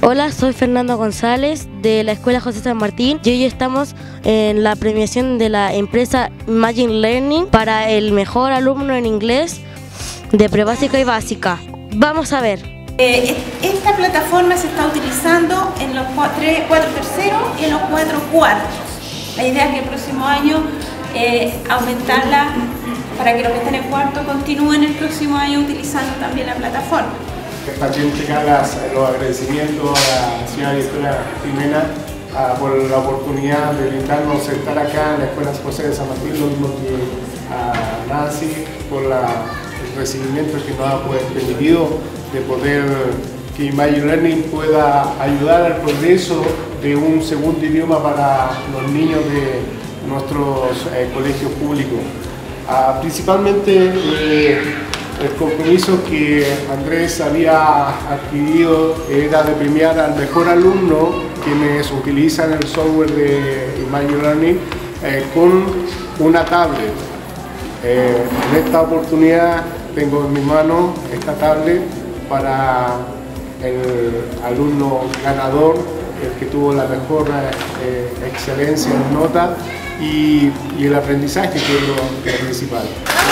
Hola, soy Fernando González de la Escuela José San Martín y hoy estamos en la premiación de la empresa Imagine Learning para el mejor alumno en inglés de prebásica y básica. Vamos a ver. Esta plataforma se está utilizando en los 4 terceros y en los 4 cuartos. La idea es que el próximo año aumentarla para que los que están en cuarto continúen el próximo año utilizando también la plataforma. También llegar los agradecimientos a la señora directora Jimena por la oportunidad de brindarnos estar acá en la Escuela José de San Martín, lo mismo que a Nancy por el recibimiento que nos ha permitido de poder que Imagine Learning pueda ayudar al progreso de un segundo idioma para los niños de nuestros colegios públicos. Principalmente el compromiso que Andrés había adquirido era de premiar al mejor alumno quienes utilizan el software de Imagine Learning con una tablet. En esta oportunidad tengo en mi mano esta tablet para el alumno ganador, el que tuvo la mejor excelencia en nota y el aprendizaje, que es lo principal.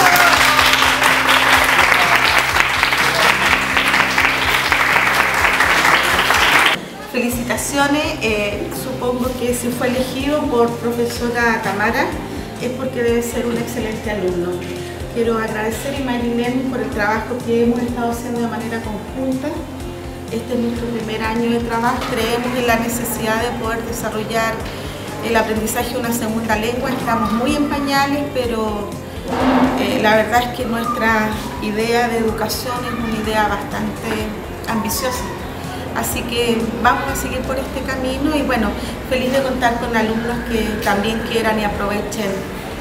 Felicitaciones, supongo que si fue elegido por profesora Tamara es porque debe ser un excelente alumno. Quiero agradecer a Imagine Learning por el trabajo que hemos estado haciendo de manera conjunta. Este es nuestro primer año de trabajo. Creemos en la necesidad de poder desarrollar el aprendizaje de una segunda lengua. Estamos muy en pañales, pero la verdad es que nuestra idea de educación es una idea bastante ambiciosa. Así que vamos a seguir por este camino y bueno, feliz de contar con alumnos que también quieran y aprovechen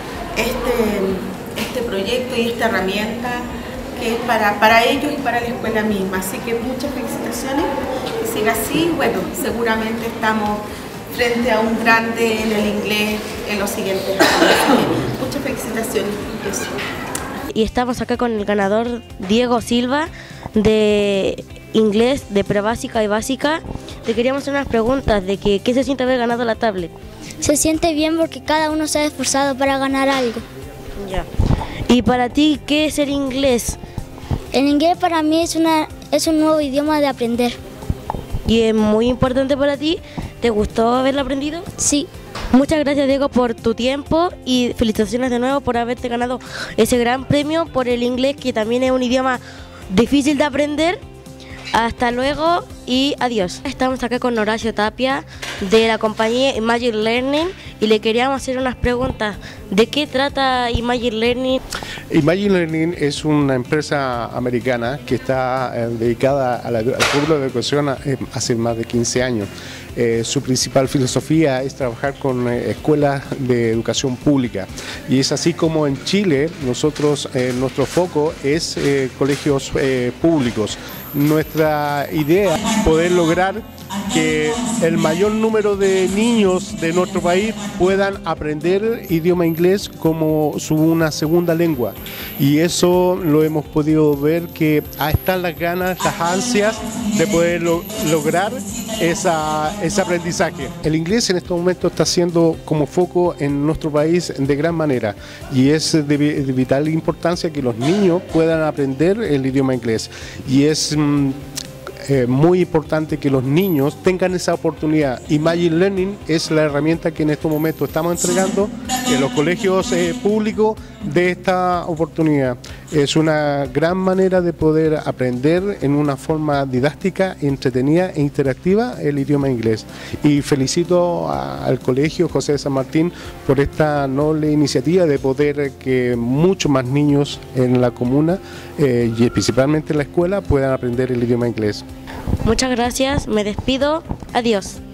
este proyecto y esta herramienta que es para ellos y para la escuela misma. Así que muchas felicitaciones, que siga así. Bueno, seguramente estamos frente a un grande en el inglés en los siguientes años. Muchas felicitaciones. Eso. Y estamos acá con el ganador Diego Silva de inglés de prebásica y básica. Te queríamos hacer unas preguntas de qué se siente haber ganado la tablet. Se siente bien porque cada uno se ha esforzado para ganar algo. Ya. ¿Y para ti qué es el inglés? El inglés para mí es un nuevo idioma de aprender. ¿Y es muy importante para ti? ¿Te gustó haberlo aprendido? Sí. Muchas gracias, Diego, por tu tiempo y felicitaciones de nuevo por haberte ganado ese gran premio por el inglés, que también es un idioma difícil de aprender. Hasta luego y adiós. Estamos acá con Horacio Tapia de la compañía Imagine Learning y le queríamos hacer unas preguntas. ¿De qué trata Imagine Learning? Imagine Learning es una empresa americana que está dedicada al rubro de educación hace más de 15 años. Su principal filosofía es trabajar con escuelas de educación pública y es así como en Chile nuestro foco es colegios públicos. Nuestra idea es poder lograr que el mayor número de niños de nuestro país puedan aprender idioma inglés como una segunda lengua, y eso lo hemos podido ver, que están las ganas, las ansias de poder lograr ese aprendizaje. El inglés en este momento está siendo como foco en nuestro país de gran manera y es de vital importancia que los niños puedan aprender el idioma inglés, y es muy importante que los niños tengan esa oportunidad. Imagine Learning es la herramienta que en estos momentos estamos entregando en los colegios públicos de esta oportunidad. Es una gran manera de poder aprender en una forma didáctica, entretenida e interactiva el idioma inglés. Y felicito al Colegio José de San Martín por esta noble iniciativa de poder que muchos más niños en la comuna y principalmente en la escuela puedan aprender el idioma inglés. Muchas gracias, me despido, adiós.